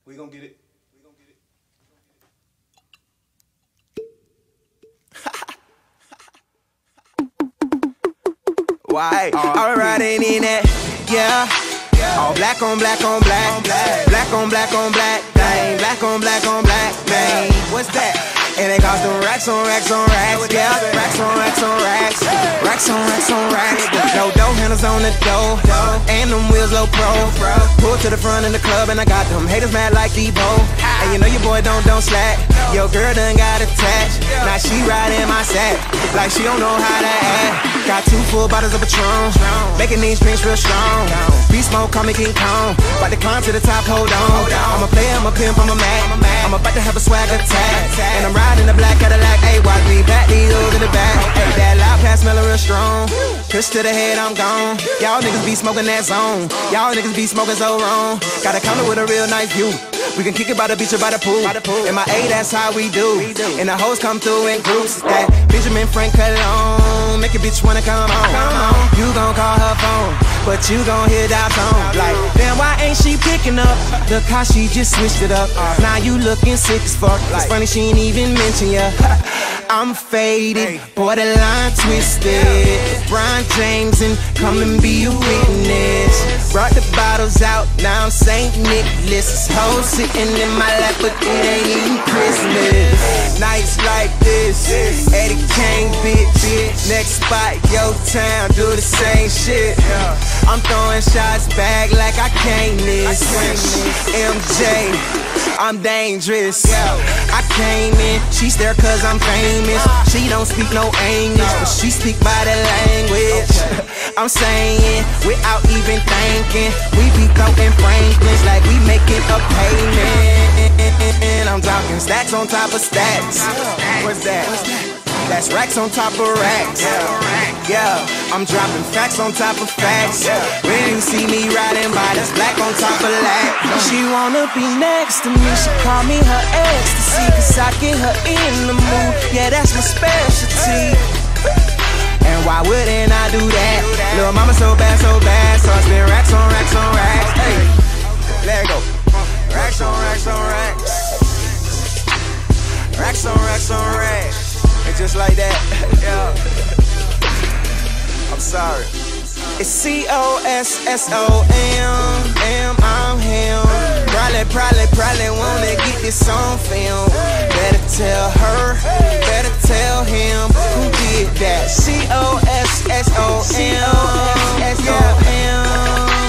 We gon' get it. Why? I'm riding in that, yeah. All black on black on black, black on black on black, thing, black on black on black, thing. What's that? And they cost them racks on racks on racks, yeah. Racks on racks on racks, racks on racks on racks. No dough handles on the dough, and them wheels low pro. Pull to the front in the club and I got them haters mad like Debo. And you know your boy don't slack. Your girl done got attached. Now she riding my sack like she don't know how to act. Got 2 full bottles of Patron, making these drinks real strong. Beast mode, call me King Kong. About to climb to the top, hold on. I'm a player, I'm a pimp, I'm a man. I'm about to have a swag attack, and I'm riding the black Cadillac. Ayy, watch me back these hoes in the back. Ayy, that loud pass smelling real strong. Push to the head, I'm gone. Y'all niggas be smoking that zone. Y'all niggas be smoking so wrong. Got a counter with a real nice view. We can kick it by the beach or by the pool. In my A, that's how we do. And the hoes come through in groups. That Benjamin Frank cologne, make a bitch wanna come on. You gon' call her phone, but you gon' hear that tone. Like, damn, why ain't she picking up? Look how she just switched it up. Now you looking sick as fuck. It's funny she ain't even mention ya. I'm faded, borderline twisted. Brian James and come and be a witness. Brought the bottles out, now I'm St. Nicholas. Hoes sitting in my lap, but it ain't even Christmas. Nights like this, Eddie Kane, bitch. Next spot, yo town, do the same shit. I'm throwing shots back like I can't miss. MJ, I'm dangerous. I came in, she's there cause I'm famous. She don't speak no English, but she speak by the language. I'm saying, without even thinking, we be throwing Franklins like we making a payment. I'm talking stacks on top of stacks. What's that? That's racks on top of racks. Yeah, I'm dropping facts on top of facts. When you see me riding by, that's black on top of black. She wanna be next to me, she call me her ecstasy, cause I get her in the mood. Yeah, that's my specialty. And why wouldn't I do that? Little mama so bad, so I spend racks on racks on racks. Hey, let it go. Racks on racks on racks. Racks on racks on racks. And just like that, yeah. I'm sorry. It's C-O-S-S-O-M, I'm him. Probably wanna get this on film. Better tell her, better tell him who did that. C-O-S-S-O-M, yeah.